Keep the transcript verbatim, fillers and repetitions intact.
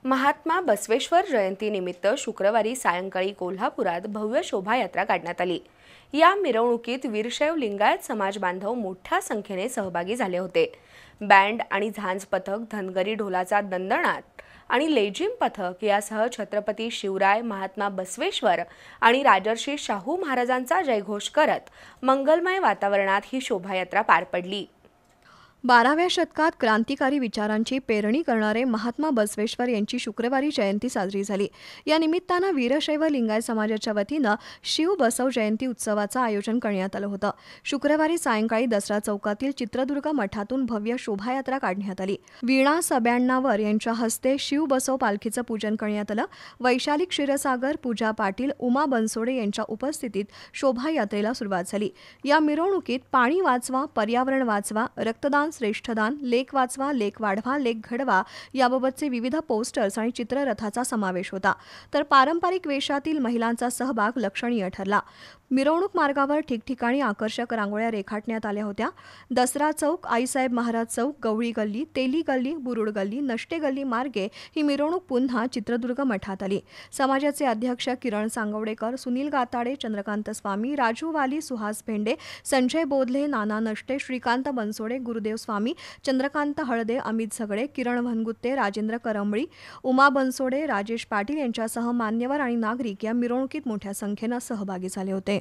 महात्मा बसवेश्वर जयंतीनिमित्त शुक्रवारी सायंकाळी कोल्हापुरात भव्य शोभायात्रा काढण्यात आली। या मिरवणुकीत वीरशैव लिंगायत समाज बांधव मोठ्या संख्येने सहभागी झाले होते। बँड आणि झांज पथक, धनगरी ढोलाचा दणदणाट आणि लेझिम पथक यासह छत्रपती शिवराय, महात्मा बसवेश्वर आणि राजर्षी शाहू महाराजांचा जयघोष करत मंगलमय वातावरणात ही शोभायात्रा पार पडली। बाराव्या शतकात क्रांतिकारी विचारांची पेरणी करणारे महात्मा बसवेश्वर यांची शुक्रवारी जयंती साजरी झाली। या निमित्तानं वीरशैव लिंगायत समाजाच्या वतीनं शिव बसव जयंती उत्सवाचं आयोजन करण्यात आलं होतं। शुक्रवारी सायंकाळी दसरा चौकातील चित्रदुर्ग मठातून भव्य शोभायात्रा काढण्यात आली। वीणा सब्याण्णावर यांच्या हस्ते शिव बसव पालखीचं पूजन करण्यात आलं। वैशाली क्षीरसागर, पूजा पाटील, उमा बनसोडे यांच्या उपस्थितीत शोभायात्रेला सुरुवात झाली। या मिरवणुकीत पाणी वाचवा, पर्यावरण वाचवा, रक्तदान श्रेष्ठदान, लेक वाचवा, लेक वाढवा, लेक घडवा याबाबतचे विविध पोस्टर्स आणि चित्ररथाचा समावेश होता। तर पारंपरिक वेशातील महिलांचा सहभाग लक्षणीय ठरला। मिरवणूक मार्गावर ठिकठिकाणी आकर्षक रांगोळ्या रेखाटण्यात आल्या होत्या। दसरा चौक, आईसाहेब महाराज चौक, गवळी गल्ली, तेली गल्ली, बुरुड गल्ली, नष्टे गल्ली मार्गे ही मिरवणूक पुन्हा चित्रदुर्ग मठात आली। समाजाचे अध्यक्ष किरण सांगवडेकर, सुनील गाताडे, चंद्रकांत स्वामी, राजू वाली, सुहास भेंडे, संजय बोधले, नाना नष्टे, श्रीकांत बनसोडे, गुरुदेव स्वामी, चंद्रकांत हळदे, अमित झगडे, किरण भनगुत्ते, राजेंद्र करंबळी, उमा बनसोडे, राजेश पाटील यांच्यासह मान्यवर आणि नागरिक या मिरवणुकीत मोठ्या संख्येनं सहभागी झाले होते।